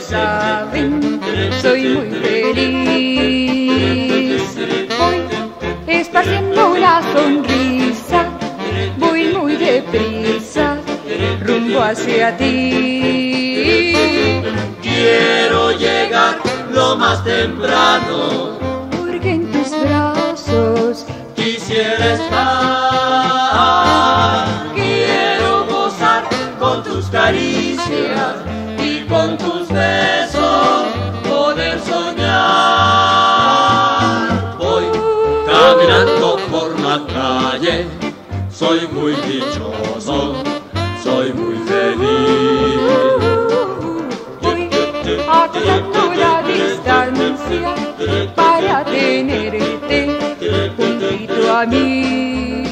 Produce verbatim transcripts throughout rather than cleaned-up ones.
saben, soy muy feliz. Voy esparciendo una sonrisa, voy muy deprisa, rumbo hacia ti. Quiero llegar lo más temprano, porque en tus brazos quisiera estar. Quiero gozar con tus caricias y con tus besos poder soñar. Voy caminando por la calle, soy muy dichoso, soy muy feliz. Voy acortando la distancia para tenerte juntito a mí.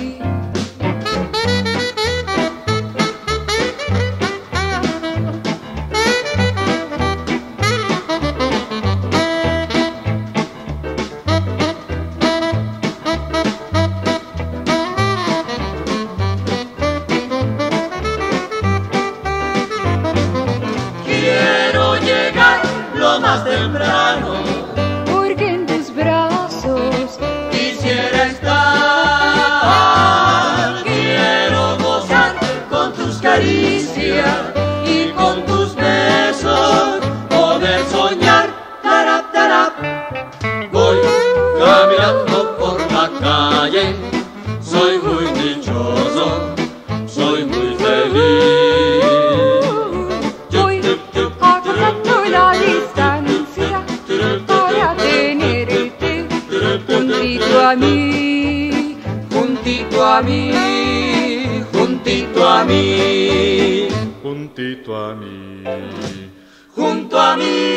Más temprano, porque en tus brazos quisiera estar. Quiero gozar con tus caricias y con tus besos poder soñar. Tarap, tarap. Voy caminando por la calle, soy muy dichoso, soy muy feliz. Voy acortando la distancia para tenerte juntito a mí, juntito a mí, juntito a mí, juntito a mí, junto a mí.